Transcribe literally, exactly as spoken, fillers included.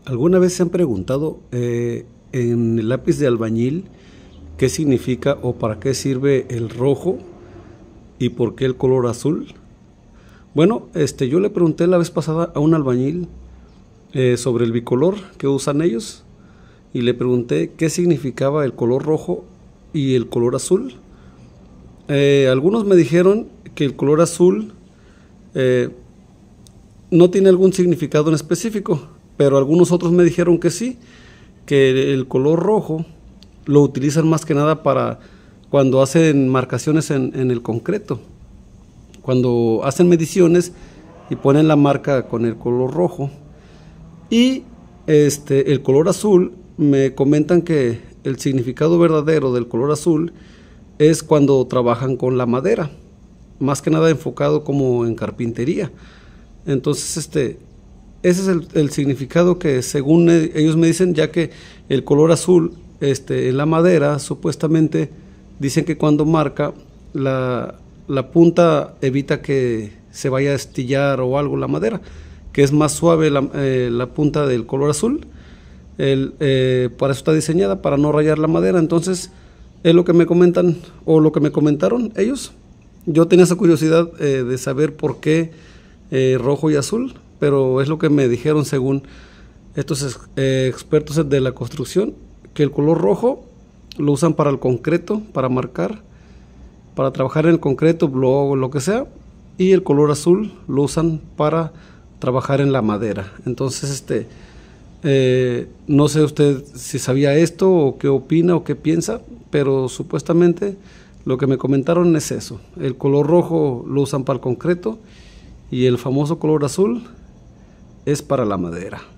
¿Alguna vez se han preguntado eh, en el lápiz de albañil qué significa o para qué sirve el rojo y por qué el color azul? Bueno, este, yo le pregunté la vez pasada a un albañil eh, sobre el bicolor que usan ellos y le pregunté qué significaba el color rojo y el color azul. Eh, algunos me dijeron que el color azul eh, no tiene algún significado en específico, pero algunos otros me dijeron que sí, que el color rojo lo utilizan más que nada para cuando hacen marcaciones en, en el concreto, cuando hacen mediciones y ponen la marca con el color rojo. Y este, el color azul, me comentan que el significado verdadero del color azul es cuando trabajan con la madera, más que nada enfocado como en carpintería. Entonces, este, ese es el, el significado que según ellos me dicen, ya que el color azul este, en la madera, supuestamente dicen que cuando marca, la, la punta evita que se vaya a estillar o algo la madera, que es más suave la, eh, la punta del color azul. El, eh, para eso está diseñada, para no rayar la madera. Entonces, es lo que me comentan, o lo que me comentaron ellos. Yo tenía esa curiosidad eh, de saber por qué eh, rojo y azul, pero es lo que me dijeron según estos eh, expertos de la construcción, que el color rojo lo usan para el concreto, para marcar, para trabajar en el concreto, block, lo que sea, y el color azul lo usan para trabajar en la madera. Entonces, este, eh, no sé usted si sabía esto, o qué opina, o qué piensa, pero supuestamente lo que me comentaron es eso. El color rojo lo usan para el concreto, y el famoso color azul es para la madera.